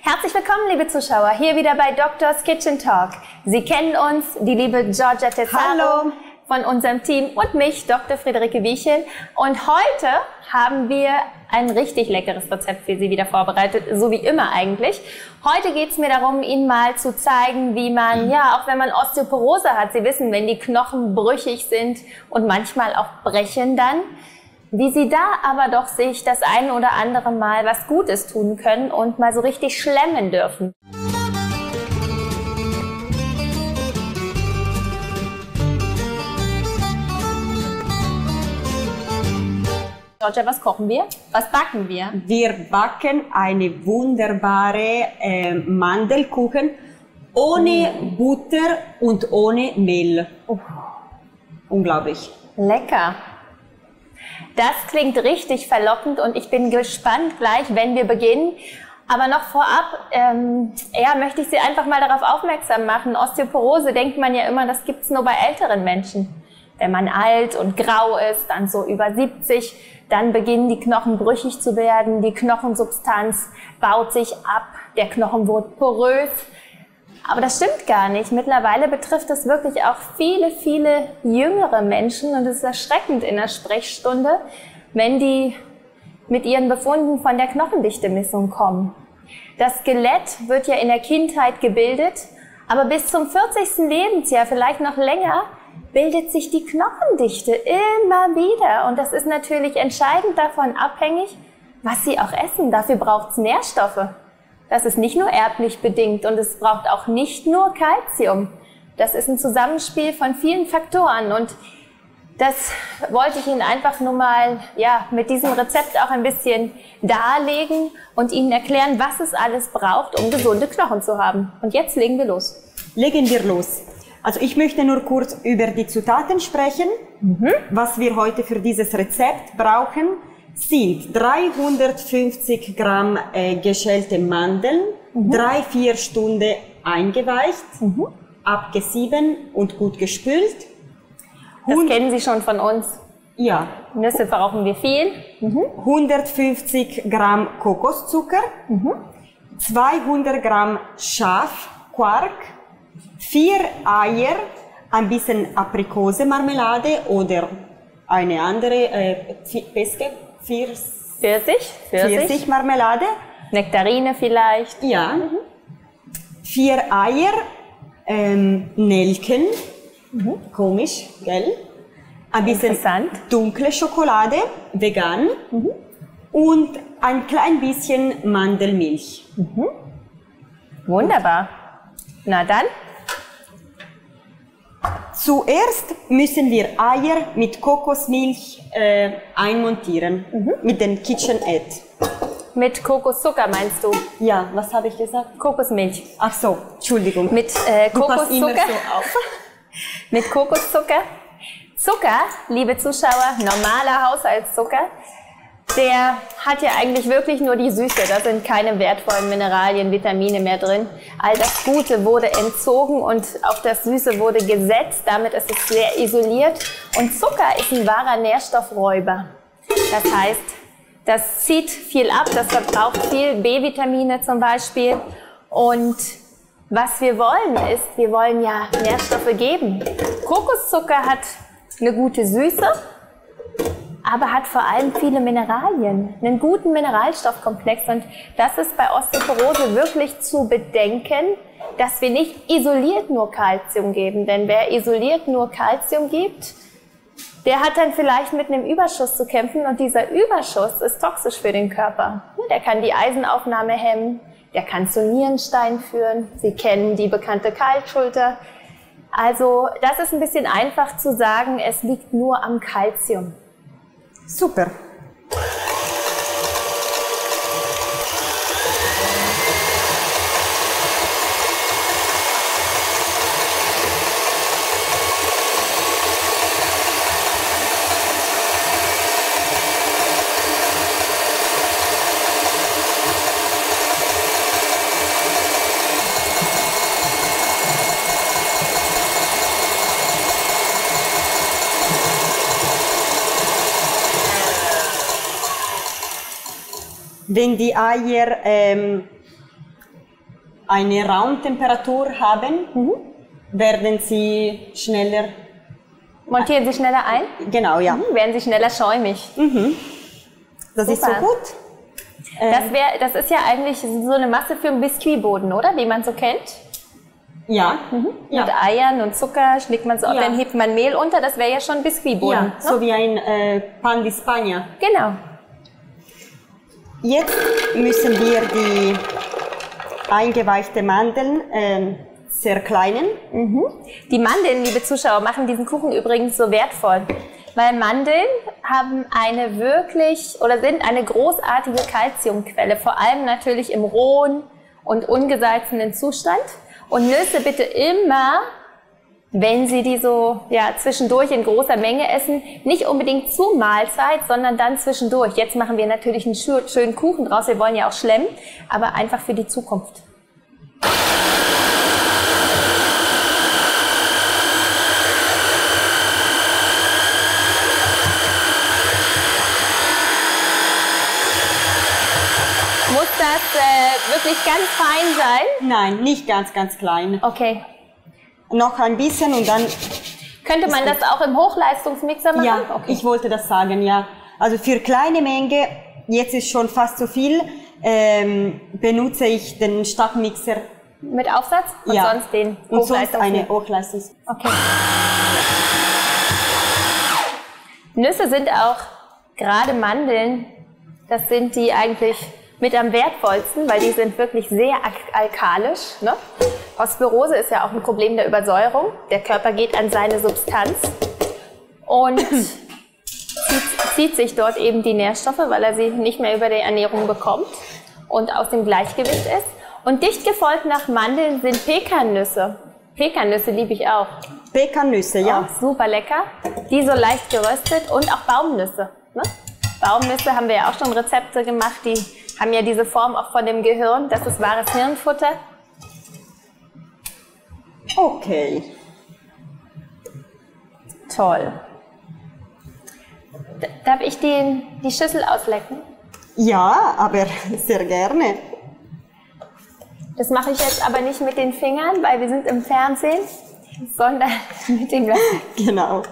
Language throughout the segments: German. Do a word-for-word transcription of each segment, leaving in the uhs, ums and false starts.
Herzlich willkommen, liebe Zuschauer, hier wieder bei Doctor's Kitchen Talk. Sie kennen uns, die liebe Giorgia Tessaro von unserem Team und mich, Doktor Friederike Wiechel. Und heute haben wir ein richtig leckeres Rezept für Sie wieder vorbereitet, so wie immer eigentlich. Heute geht es mir darum, Ihnen mal zu zeigen, wie man, ja, auch wenn man Osteoporose hat, Sie wissen, wenn die Knochen brüchig sind und manchmal auch brechen dann, wie Sie da aber doch sich das ein oder andere Mal was Gutes tun können und mal so richtig schlemmen dürfen. Giorgia, was kochen wir? Was backen wir? Wir backen eine wunderbare äh, Mandelkuchen ohne mm. Butter und ohne Mehl. Oh. Unglaublich. Lecker. Das klingt richtig verlockend und ich bin gespannt gleich, wenn wir beginnen. Aber noch vorab, ähm, ja, möchte ich Sie einfach mal darauf aufmerksam machen. Osteoporose denkt man ja immer, das gibt es nur bei älteren Menschen. Wenn man alt und grau ist, dann so über siebzig, dann beginnen die Knochen brüchig zu werden, die Knochensubstanz baut sich ab, der Knochen wird porös. Aber das stimmt gar nicht. Mittlerweile betrifft es wirklich auch viele, viele jüngere Menschen und es ist erschreckend in der Sprechstunde, wenn die mit ihren Befunden von der Knochendichte-Messung kommen. Das Skelett wird ja in der Kindheit gebildet, aber bis zum vierzigsten Lebensjahr, vielleicht noch länger, bildet sich die Knochendichte immer wieder. Und das ist natürlich entscheidend davon abhängig, was Sie auch essen. Dafür braucht es Nährstoffe. Das ist nicht nur erblich bedingt und es braucht auch nicht nur Kalzium. Das ist ein Zusammenspiel von vielen Faktoren und das wollte ich Ihnen einfach nur mal ja, mit diesem Rezept auch ein bisschen darlegen und Ihnen erklären, was es alles braucht, um gesunde Knochen zu haben. Und jetzt legen wir los. Legen wir los. Also ich möchte nur kurz über die Zutaten sprechen. Mhm. Was wir heute für dieses Rezept brauchen, sind dreihundertfünfzig Gramm äh, geschälte Mandeln, mhm. drei, vier Stunden eingeweicht, mhm. abgesieben und gut gespült. Das und, kennen Sie schon von uns. Ja. Nüsse brauchen wir viel. Mhm. hundertfünfzig Gramm Kokoszucker, mhm. zweihundert Gramm Schafquark, vier Eier, ein bisschen Aprikosemarmelade oder eine andere äh, Peske. Pfirsich, Pfirsichmarmelade. Nektarine vielleicht. Ja. Mhm. Vier Eier, ähm, Nelken. Mhm. Komisch, gell? Ein bisschen dunkle Schokolade, vegan. Mhm. Und ein klein bisschen Mandelmilch. Mhm. Wunderbar. Na dann. Zuerst müssen wir Eier mit Kokosmilch äh, einmontieren, mhm. mit dem KitchenAid. Mit Kokoszucker meinst du? Ja, was habe ich gesagt? Kokosmilch. Ach so, Entschuldigung. Mit äh, du passt immer Kokoszucker. so auf. Mit Kokoszucker. Zucker, liebe Zuschauer, normaler Haushaltszucker, der hat ja eigentlich wirklich nur die Süße. Da sind keine wertvollen Mineralien, Vitamine mehr drin. All das Gute wurde entzogen und auf das Süße wurde gesetzt. Damit ist es sehr isoliert. Und Zucker ist ein wahrer Nährstoffräuber. Das heißt, das zieht viel ab, das verbraucht viel B-Vitamine zum Beispiel. Und was wir wollen ist, wir wollen ja Nährstoffe geben. Kokoszucker hat eine gute Süße, aber hat vor allem viele Mineralien, einen guten Mineralstoffkomplex. Und das ist bei Osteoporose wirklich zu bedenken, dass wir nicht isoliert nur Kalzium geben. Denn wer isoliert nur Kalzium gibt, der hat dann vielleicht mit einem Überschuss zu kämpfen. Und dieser Überschuss ist toxisch für den Körper. Der kann die Eisenaufnahme hemmen, der kann zu Nierenstein führen. Sie kennen die bekannte Kaltschulter. Also das ist ein bisschen einfach zu sagen, es liegt nur am Kalzium. Super. Wenn die Eier ähm, eine Raumtemperatur haben, mhm. werden sie schneller... Montieren sie schneller ein? Genau, ja. Mhm. Werden sie schneller schäumig? Mhm. Das Super. Ist so gut. Das, wär, das ist ja eigentlich so eine Masse für einen Biskuitboden, oder? Wie man so kennt. Ja. Mhm. ja. Mit Eiern und Zucker schlägt man so auf, ja. dann hebt man Mehl unter, das wäre ja schon ein Biskuitboden. Ja, ne? So wie ein äh, Pan di Spagna. Genau. Jetzt müssen wir die eingeweichte Mandeln äh, zerkleinern. Mhm. Die Mandeln, liebe Zuschauer, machen diesen Kuchen übrigens so wertvoll. Weil Mandeln haben eine wirklich oder sind eine großartige Kalziumquelle, vor allem natürlich im rohen und ungesalzenen Zustand. Und Nüsse bitte immer, wenn Sie die so ja, zwischendurch in großer Menge essen, nicht unbedingt zur Mahlzeit, sondern dann zwischendurch. Jetzt machen wir natürlich einen schönen Kuchen draus, wir wollen ja auch schlemmen, aber einfach für die Zukunft. Muss das äh, wirklich ganz fein sein? Nein, nicht ganz, ganz klein. Okay. Noch ein bisschen und dann... Könnte man das auch im Hochleistungsmixer machen? Ja, okay. Ich wollte das sagen, ja. Also für kleine Menge, jetzt ist schon fast zu viel, ähm, benutze ich den Stabmixer. Mit Aufsatz? Und ja. sonst den Hochleistungsmixer? Und sonst eine Hochleistungs... Okay. Nüsse sind auch, gerade Mandeln, das sind die eigentlich mit am wertvollsten, weil die sind wirklich sehr alkalisch. Ne? Osteoporose ist ja auch ein Problem der Übersäuerung. Der Körper geht an seine Substanz und zieht, zieht sich dort eben die Nährstoffe, weil er sie nicht mehr über die Ernährung bekommt und aus dem Gleichgewicht ist. Und dicht gefolgt nach Mandeln sind Pekannüsse. Pekannüsse liebe ich auch. Pekannüsse, ja. Auch super lecker. Die so leicht geröstet und auch Baumnüsse. Ne? Baumnüsse haben wir ja auch schon Rezepte gemacht, die haben ja diese Form auch von dem Gehirn. Das ist wahres Hirnfutter. Okay. Toll. Darf ich die, die Schüssel auslecken? Ja, aber sehr gerne. Das mache ich jetzt aber nicht mit den Fingern, weil wir sind im Fernsehen, sondern mit dem Löffel. Genau.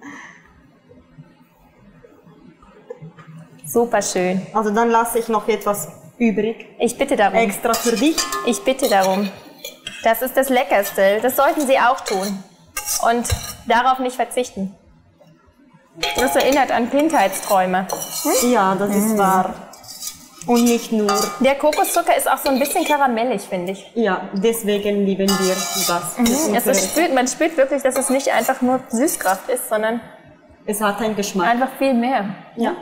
Super schön. Also dann lasse ich noch etwas übrig. Ich bitte darum. Extra für dich. Ich bitte darum. Das ist das Leckerste. Das sollten Sie auch tun. Und darauf nicht verzichten. Das erinnert an Kindheitsträume. Hm? Ja, das ist mhm. wahr. Und nicht nur. Der Kokoszucker ist auch so ein bisschen karamellig, finde ich. Ja, deswegen lieben wir das. Mhm. Es ist, spürt, man spürt wirklich, dass es nicht einfach nur Süßkraft ist, sondern es hat einen Geschmack. Einfach viel mehr. Ja.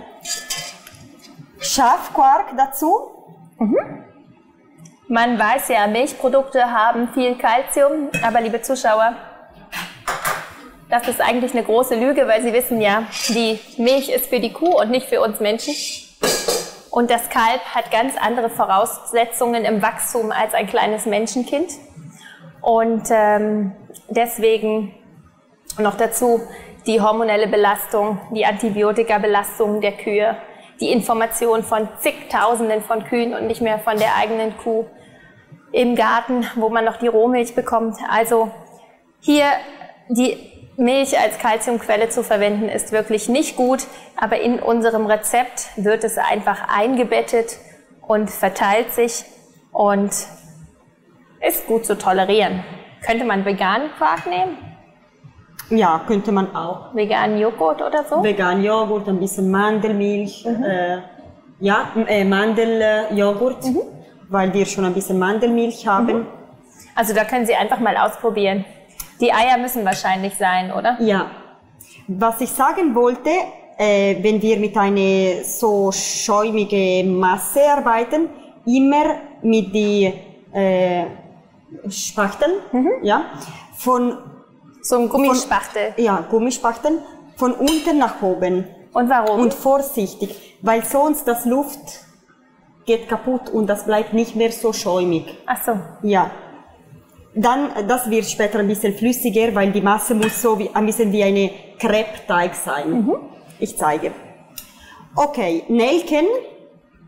Schafquark dazu. Mhm. Man weiß ja, Milchprodukte haben viel Kalzium, aber liebe Zuschauer, das ist eigentlich eine große Lüge, weil Sie wissen ja, die Milch ist für die Kuh und nicht für uns Menschen. Und das Kalb hat ganz andere Voraussetzungen im Wachstum als ein kleines Menschenkind. Und ähm, deswegen noch dazu die hormonelle Belastung, die Antibiotikabelastung der Kühe, die Information von zigtausenden von Kühen und nicht mehr von der eigenen Kuh im Garten, wo man noch die Rohmilch bekommt. Also hier die Milch als Kalziumquelle zu verwenden, ist wirklich nicht gut, aber in unserem Rezept wird es einfach eingebettet und verteilt sich und ist gut zu tolerieren. Könnte man veganen Quark nehmen? Ja, könnte man auch. Veganen Joghurt oder so? Veganen Joghurt, ein bisschen Mandelmilch, mhm. äh, ja, äh, Mandeljoghurt, mhm. weil wir schon ein bisschen Mandelmilch haben. Mhm. Also da können Sie einfach mal ausprobieren. Die Eier müssen wahrscheinlich sein, oder? Ja. Was ich sagen wollte, äh, wenn wir mit einer so schäumigen Masse arbeiten, immer mit den äh, Spachteln, mhm. ja, von so ein Gummispachtel. Von, ja, Gummispachteln von unten nach oben. Und warum? Und vorsichtig, weil sonst das Luft geht kaputt und das bleibt nicht mehr so schäumig. Ach so. Ja. Dann, das wird später ein bisschen flüssiger, weil die Masse muss so wie, ein bisschen wie eine Crepe-Teig sein. Mhm. Ich zeige. Okay, Nelken.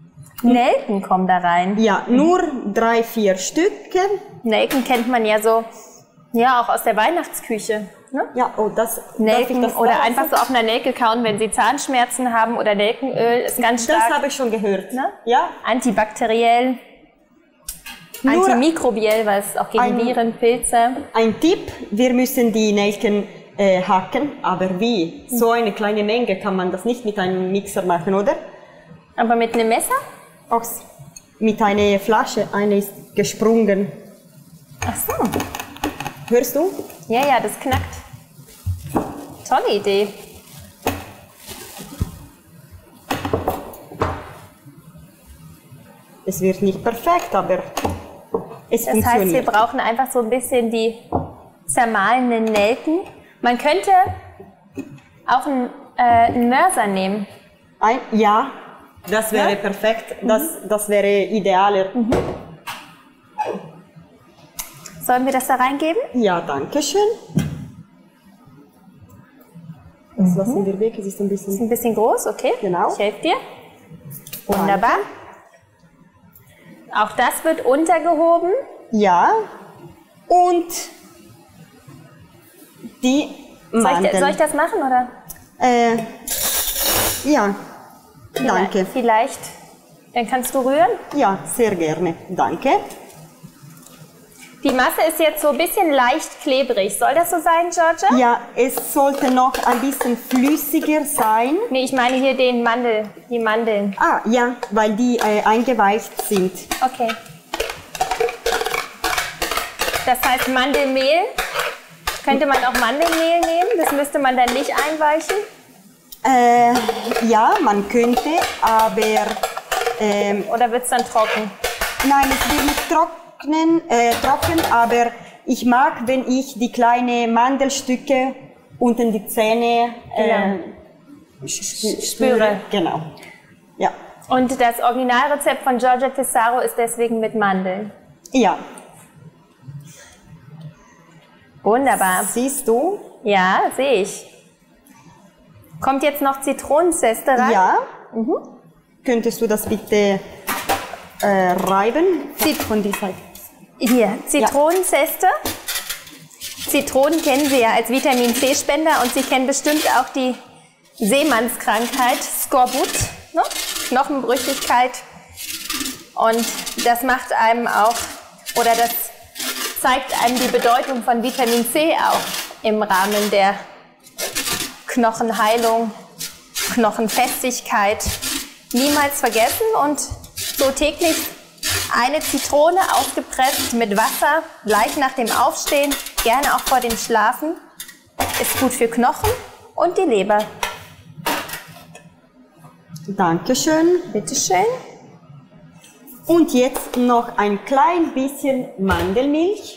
Nelken kommen da rein. Ja, nur drei, vier Stücke. Nelken kennt man ja so, ja, auch aus der Weihnachtsküche. Ne? Ja, oh, das Nelken darf ich das oder da einfach so auf einer Nelke kauen, wenn Sie Zahnschmerzen haben, oder Nelkenöl ist ganz stark. Das habe ich schon gehört. Ne? Ja. Antibakteriell, Nur antimikrobiell, weil es auch gegen ein, Viren, Pilze. Ein Tipp, wir müssen die Nelken äh, hacken, aber wie? So eine kleine Menge kann man das nicht mit einem Mixer machen, oder? Aber mit einem Messer? Auch mit einer Flasche, eine ist gesprungen. Ach so. Hörst du? Ja, ja, das knackt. Tolle Idee. Es wird nicht perfekt, aber es Das heißt, funktioniert. wir brauchen einfach so ein bisschen die zermahlenen Nelken. Man könnte auch einen, äh, einen Mörser nehmen. Ein, ja, das wäre Ja? perfekt. Das, das wäre idealer. Sollen wir das da reingeben? Ja, danke schön. Das lassen wir weg, es ist ein Ist bisschen... ein bisschen groß, okay. Genau. Ich helfe dir. Wunderbar. Auch das wird untergehoben. Ja, und die Soll ich, Mandeln. soll ich das machen, oder? Äh, ja, danke. Vielleicht. Dann kannst du rühren. Ja, sehr gerne, danke. Die Masse ist jetzt so ein bisschen leicht klebrig. Soll das so sein, Georgia? Ja, es sollte noch ein bisschen flüssiger sein. Nee, ich meine hier den Mandel, die Mandeln. Ah, ja, weil die äh, eingeweicht sind. Okay. Das heißt Mandelmehl. Könnte man auch Mandelmehl nehmen? Das müsste man dann nicht einweichen? Äh, ja, man könnte, aber ähm, Oder wird es dann trocken? nein, es wird nicht trocknen, äh, trocken, aber ich mag, wenn ich die kleinen Mandelstücke unter die Zähne äh, spüre. Spüre. Genau. Ja. Und das Originalrezept von Georgia Pissarro ist deswegen mit Mandeln. Ja. Wunderbar. Siehst du? Ja, sehe ich. Kommt jetzt noch Zitronenzeste rein? Ja. Könntest du das bitte äh, reiben? Zit- Von dieser Seite. Hier, Zitronenzeste. Zitronen kennen Sie ja als Vitamin C-Spender und Sie kennen bestimmt auch die Seemannskrankheit, Skorbut, ne? Knochenbrüchigkeit. Und das macht einem auch, oder das zeigt einem die Bedeutung von Vitamin C auch im Rahmen der Knochenheilung, Knochenfestigkeit. Niemals vergessen und so täglich eine Zitrone ausgepresst mit Wasser, gleich nach dem Aufstehen, gerne auch vor dem Schlafen, ist gut für Knochen und die Leber. Dankeschön. Bitteschön. Und jetzt noch ein klein bisschen Mandelmilch.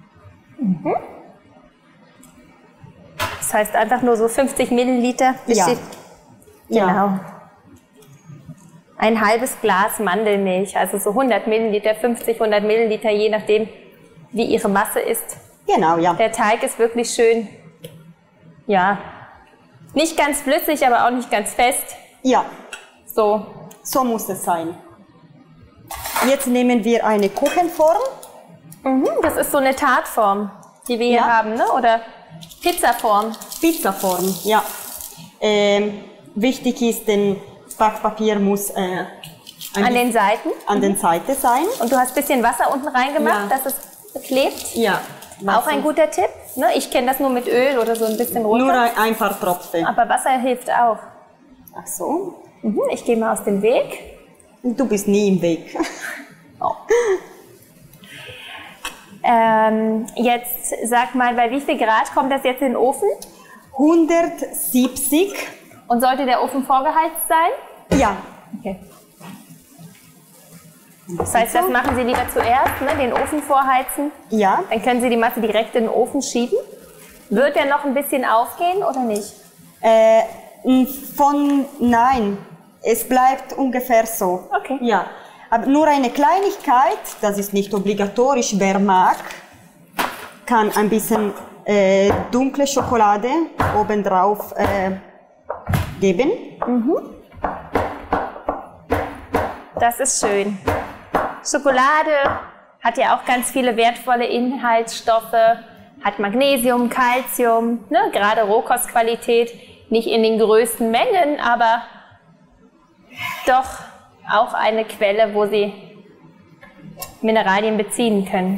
Das heißt einfach nur so fünfzig Milliliter. Ja. Besteht- Ja. Genau. Ein halbes Glas Mandelmilch, also so hundert Milliliter, fünfzig, hundert Milliliter, je nachdem, wie Ihre Masse ist. Genau, ja. Der Teig ist wirklich schön, ja, nicht ganz flüssig, aber auch nicht ganz fest. Ja, So, so muss es sein. Jetzt nehmen wir eine Kuchenform. mhm, das ist so eine Tartform, die wir hier Ja. haben, ne? Oder Pizzaform. Pizzaform, ja. Ähm, wichtig ist, denn Backpapier muss äh, ein An bisschen den Seiten. an den Seiten sein. Und du hast ein bisschen Wasser unten reingemacht, Ja. dass es klebt. Ja. Auch ein guter Tipp. Ne? Ich kenne das nur mit Öl oder so ein bisschen runter. Nur ein, ein paar Tropfen. Aber Wasser hilft auch. Ach so. Mhm, ich gehe mal aus dem Weg. Du bist nie im Weg. Ähm, jetzt sag mal, bei wie viel Grad kommt das jetzt in den Ofen? hundertsiebzig. Und sollte der Ofen vorgeheizt sein? Ja. Okay. Das heißt, das machen Sie lieber zuerst, ne? Den Ofen vorheizen. Ja. Dann können Sie die Masse direkt in den Ofen schieben. Wird der noch ein bisschen aufgehen oder nicht? Äh, von, nein, es bleibt ungefähr so. Okay. Ja, aber nur eine Kleinigkeit, das ist nicht obligatorisch, wer mag, kann ein bisschen äh, dunkle Schokolade obendrauf äh, geben. Das ist schön. Schokolade hat ja auch ganz viele wertvolle Inhaltsstoffe, hat Magnesium, Calcium, ne? Gerade Rohkostqualität, nicht in den größten Mengen, aber doch auch eine Quelle, wo Sie Mineralien beziehen können.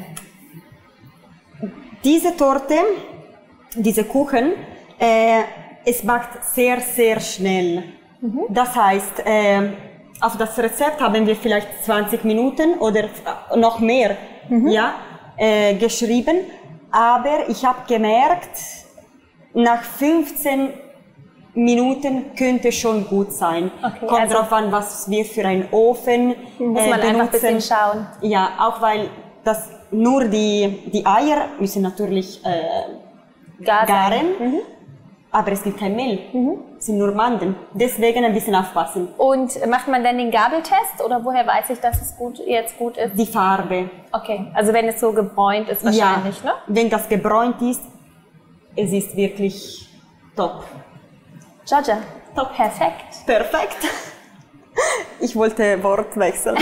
Diese Torte, diese Kuchen, äh, es backt sehr, sehr schnell. Mhm. Das heißt, äh, auf das Rezept haben wir vielleicht zwanzig Minuten oder noch mehr mhm. ja, äh, geschrieben. Aber ich habe gemerkt, nach fünfzehn Minuten könnte schon gut sein. Okay, Kommt also darauf an, was wir für einen Ofen muss äh, man benutzen. einfach ein bisschen schauen. Ja, auch weil das nur die, die Eier müssen natürlich äh, Gar garen, mhm. aber es gibt kein Mehl, mhm. es sind nur Mandeln. Deswegen ein bisschen aufpassen. Und macht man dann den Gabeltest oder woher weiß ich, dass es gut, jetzt gut ist? Die Farbe. Okay, also wenn es so gebräunt ist wahrscheinlich, ja, ne? Wenn das gebräunt ist, es ist wirklich top. Giorgia, top. Perfekt. Perfekt. Ich wollte Wort wechseln.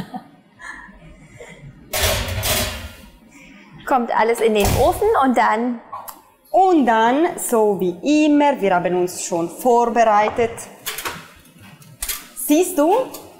Kommt alles in den Ofen und dann? Und dann, so wie immer, wir haben uns schon vorbereitet. Siehst du,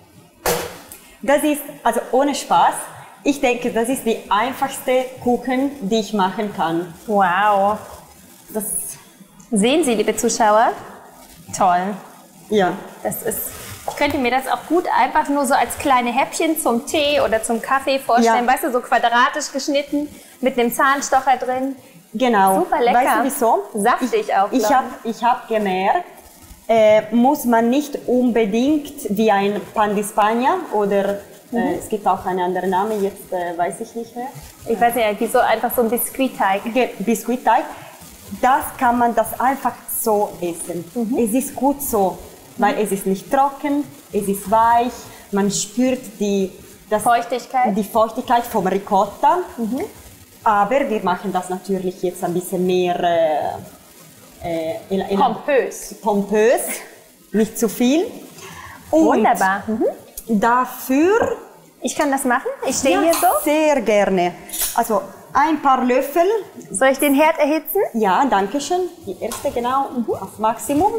das ist, also ohne Spaß, ich denke, das ist die einfachste Kuchen, die ich machen kann. Wow. Das sehen Sie, liebe Zuschauer? Toll. Ja. Das ist, ich könnte mir das auch gut einfach nur so als kleine Häppchen zum Tee oder zum Kaffee vorstellen. Ja. Weißt du, so quadratisch geschnitten mit einem Zahnstocher drin. Genau. Super lecker. Weißt du wieso? Saftig ich, auch. Ich habe ich hab gemerkt, äh, muss man nicht unbedingt wie ein Pan di Spagna oder mhm. äh, es gibt auch einen anderen Namen, jetzt äh, weiß ich nicht mehr. Ich weiß nicht, wie so einfach so ein Biskuitteig. Biskuitteig. Das kann man das einfach so essen. Mhm. Es ist gut so, weil mhm. es ist nicht trocken, es ist weich, man spürt die, das, Feuchtigkeit. die Feuchtigkeit vom Ricotta. Mhm. Aber wir machen das natürlich jetzt ein bisschen mehr äh, äh, pompös. pompös, nicht zu viel. Und wunderbar. Mhm. Dafür... Ich kann das machen? Ich stehe ja, hier so? Sehr gerne. Also ein paar Löffel. Soll ich den Herd erhitzen? Ja, danke schön. Die erste genau mhm. auf Maximum.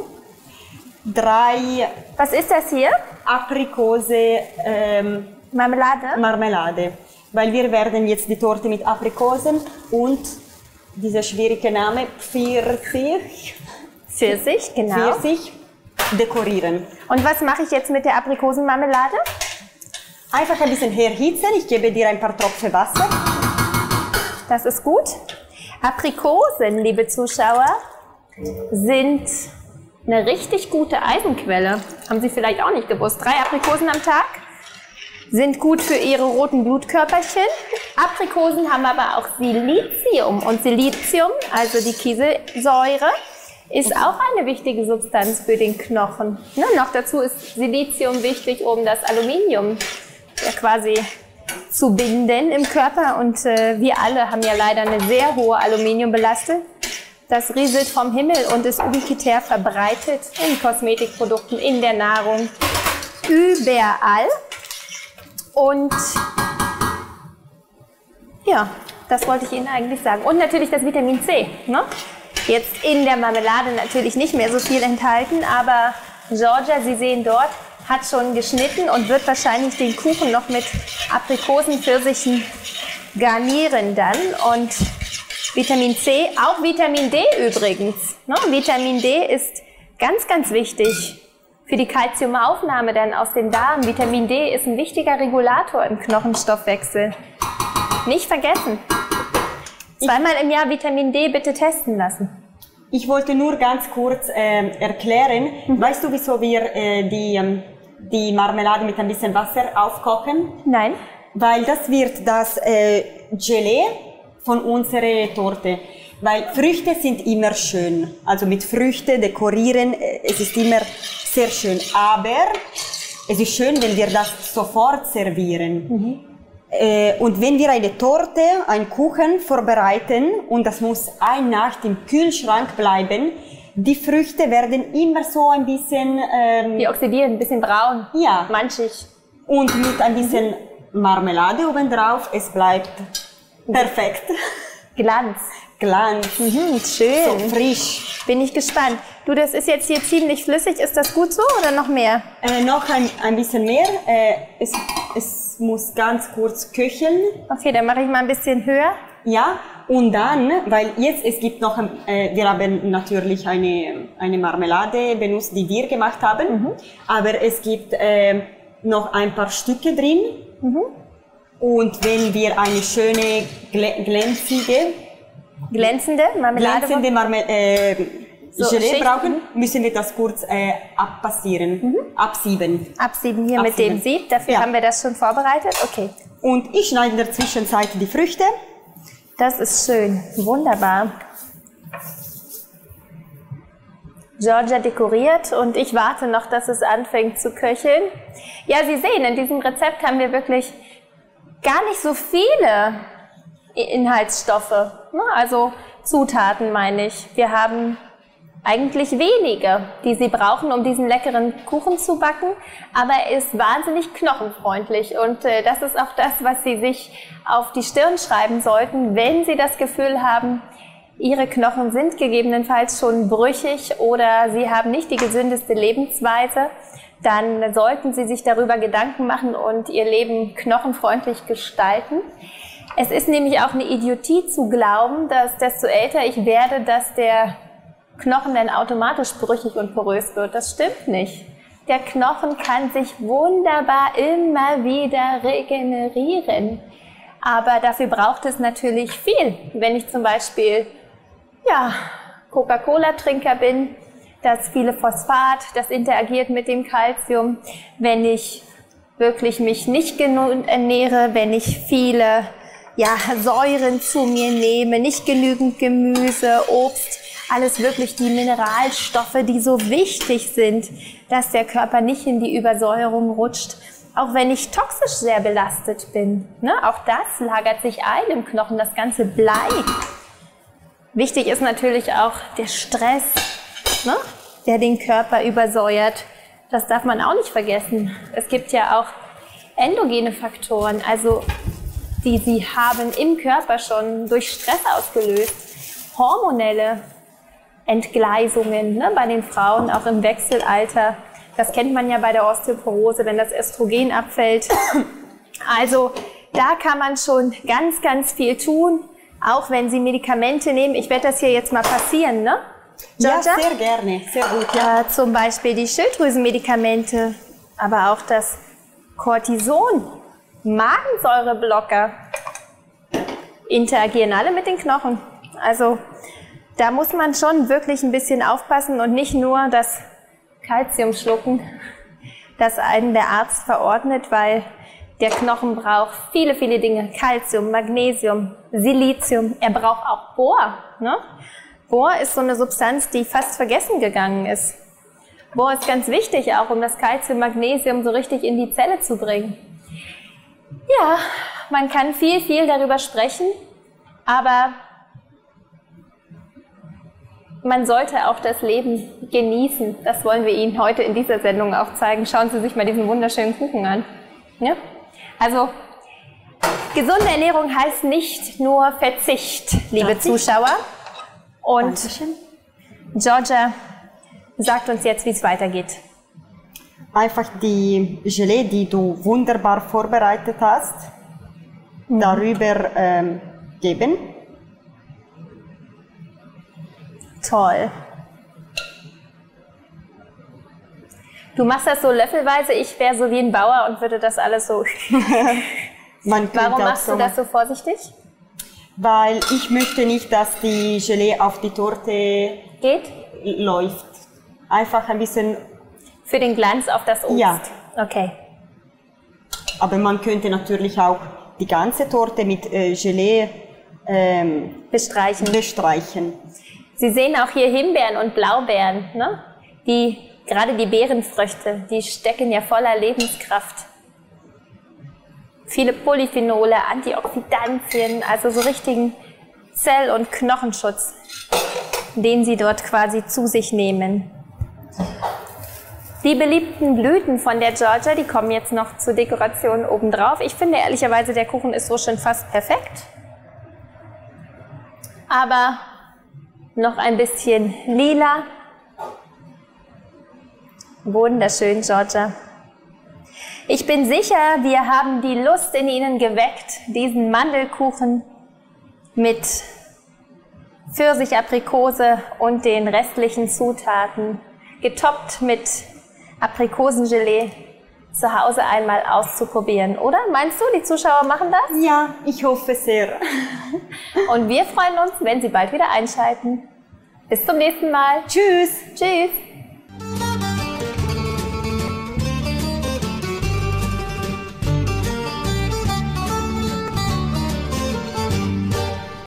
Drei... Was ist das hier? Aprikose... Ähm, Marmelade? Marmelade. Weil wir werden jetzt die Torte mit Aprikosen und dieser schwierige Name Pfirsich, Pfirsich, genau. Pfirsich dekorieren. Und was mache ich jetzt mit der Aprikosenmarmelade? Einfach ein bisschen erhitzen. Ich gebe dir ein paar Tropfen Wasser. Das ist gut. Aprikosen, liebe Zuschauer, sind eine richtig gute Eisenquelle. Haben Sie vielleicht auch nicht gewusst. Drei Aprikosen am Tag sind gut für Ihre roten Blutkörperchen. Aprikosen haben aber auch Silizium. Und Silizium, also die Kieselsäure, ist auch eine wichtige Substanz für den Knochen. Ne, noch dazu ist Silizium wichtig, um das Aluminium ja quasi zu binden im Körper. Und äh, wir alle haben ja leider eine sehr hohe Aluminiumbelastung. Das rieselt vom Himmel und ist ubiquitär verbreitet in Kosmetikprodukten, in der Nahrung, überall. Und ja, das wollte ich Ihnen eigentlich sagen. Und natürlich das Vitamin C. Ne? Jetzt in der Marmelade natürlich nicht mehr so viel enthalten, aber Giorgia, Sie sehen dort, hat schon geschnitten und wird wahrscheinlich den Kuchen noch mit Aprikosen, Pfirsichen garnieren dann. Und Vitamin C, auch Vitamin D übrigens. Ne? Vitamin D ist ganz, ganz wichtig für die Kalziumaufnahme dann aus den Darm. Vitamin D ist ein wichtiger Regulator im Knochenstoffwechsel. Nicht vergessen. Zweimal im Jahr Vitamin D bitte testen lassen. Ich wollte nur ganz kurz äh, erklären, mhm. weißt du, wieso wir äh, die, ähm, die Marmelade mit ein bisschen Wasser aufkochen? Nein. Weil das wird das äh, Gelee von unserer Torte. Weil Früchte sind immer schön. Also mit Früchten dekorieren, äh, es ist immer sehr schön. Aber es ist schön, wenn wir das sofort servieren. Mhm. Äh, und wenn wir eine Torte, einen Kuchen vorbereiten und das muss eine Nacht im Kühlschrank bleiben, die Früchte werden immer so ein bisschen... Ähm, die oxidieren, ein bisschen braun, ja. manchig. und mit ein bisschen Marmelade obendrauf. Es bleibt perfekt. Glanz. Glanz. Mhm, schön. So frisch. Bin ich gespannt. Du, das ist jetzt hier ziemlich flüssig. Ist das gut so oder noch mehr? Äh, noch ein, ein bisschen mehr. Äh, es, es muss ganz kurz köcheln. Okay, dann mache ich mal ein bisschen höher. Ja, und dann, weil jetzt, es gibt noch, äh, wir haben natürlich eine, eine Marmelade benutzt, die wir gemacht haben, mhm. aber es gibt äh, noch ein paar Stücke drin. Mhm. Und wenn wir eine schöne, glänzige, glänzende Marmelade glänzende Marmel äh, so, Gelee Schicht. brauchen, müssen wir das kurz äh, abpassieren, mhm. absieben. Absieben hier absieben. mit dem Sieb, dafür ja. haben wir das schon vorbereitet. Okay. Und ich schneide in der Zwischenzeit die Früchte. Das ist schön, wunderbar. Georgia dekoriert und ich warte noch, dass es anfängt zu köcheln. Ja, Sie sehen, in diesem Rezept haben wir wirklich gar nicht so viele Inhaltsstoffe, also Zutaten meine ich. Wir haben eigentlich wenige, die Sie brauchen, um diesen leckeren Kuchen zu backen, aber er ist wahnsinnig knochenfreundlich und äh, das ist auch das, was Sie sich auf die Stirn schreiben sollten, wenn Sie das Gefühl haben, Ihre Knochen sind gegebenenfalls schon brüchig oder Sie haben nicht die gesündeste Lebensweise, dann sollten Sie sich darüber Gedanken machen und Ihr Leben knochenfreundlich gestalten. Es ist nämlich auch eine Idiotie zu glauben, dass desto älter ich werde, dass der Knochen dann automatisch brüchig und porös wird. Das stimmt nicht. Der Knochen kann sich wunderbar immer wieder regenerieren. Aber dafür braucht es natürlich viel. Wenn ich zum Beispiel ja, Coca-Cola-Trinker bin, das viele Phosphat, das interagiert mit dem Calcium. Wenn ich wirklich mich nicht genug ernähre, wenn ich viele ja, Säuren zu mir nehme, nicht genügend Gemüse, Obst, alles wirklich die Mineralstoffe, die so wichtig sind, dass der Körper nicht in die Übersäuerung rutscht. Auch wenn ich toxisch sehr belastet bin, ne? Auch das lagert sich ein im Knochen, das ganze Blei. Wichtig ist natürlich auch der Stress, ne? Der den Körper übersäuert. Das darf man auch nicht vergessen. Es gibt ja auch endogene Faktoren, also die Sie haben im Körper schon durch Stress ausgelöst. Hormonelle Entgleisungen, ne, bei den Frauen, auch im Wechselalter. Das kennt man ja bei der Osteoporose, wenn das Östrogen abfällt. Also da kann man schon ganz, ganz viel tun, auch wenn Sie Medikamente nehmen. Ich werde das hier jetzt mal passieren, ne? Georgia? Ja, sehr gerne, sehr gut. Ja. Äh, zum Beispiel die Schilddrüsenmedikamente, aber auch das Cortison, Magensäureblocker, interagieren alle mit den Knochen. Also da muss man schon wirklich ein bisschen aufpassen und nicht nur das Calcium schlucken, das einen der Arzt verordnet, weil der Knochen braucht viele, viele Dinge. Calcium, Magnesium, Silizium. Er braucht auch Bohr. Ne? Bohr ist so eine Substanz, die fast vergessen gegangen ist. Bohr ist ganz wichtig auch, um das Calcium, Magnesium so richtig in die Zelle zu bringen. Ja, man kann viel, viel darüber sprechen, aber man sollte auch das Leben genießen. Das wollen wir Ihnen heute in dieser Sendung auch zeigen. Schauen Sie sich mal diesen wunderschönen Kuchen an. Ja? Also, gesunde Ernährung heißt nicht nur Verzicht, liebe Zuschauer. Und Dankeschön. Georgia sagt uns jetzt, wie es weitergeht. Einfach die Gelee, die du wunderbar vorbereitet hast, mhm. darüber ähm, geben. Toll. Du machst das so löffelweise, ich wäre so wie ein Bauer und würde das alles so... Warum machst du das so vorsichtig? Weil ich möchte nicht, dass die Gelee auf die Torte geht? Läuft. Einfach ein bisschen... Für den Glanz auf das Obst? Ja. Okay. Aber man könnte natürlich auch die ganze Torte mit äh, Gelee ähm, bestreichen. bestreichen. Sie sehen auch hier Himbeeren und Blaubeeren, ne? Die, gerade die Beerenfrüchte, die stecken ja voller Lebenskraft. Viele Polyphenole, Antioxidantien, also so richtigen Zell- und Knochenschutz, den Sie dort quasi zu sich nehmen. Die beliebten Blüten von der Georgia, die kommen jetzt noch zur Dekoration obendrauf. Ich finde ehrlicherweise, der Kuchen ist so schon fast perfekt. Aber noch ein bisschen lila. Wunderschön, Georgia. Ich bin sicher, wir haben die Lust in Ihnen geweckt, diesen Mandelkuchen mit Pfirsich, Aprikose und den restlichen Zutaten, getoppt mit Aprikosengelee, zu Hause einmal auszuprobieren, oder? Meinst du, die Zuschauer machen das? Ja, ich hoffe sehr. Und wir freuen uns, wenn Sie bald wieder einschalten. Bis zum nächsten Mal. Tschüss. Tschüss.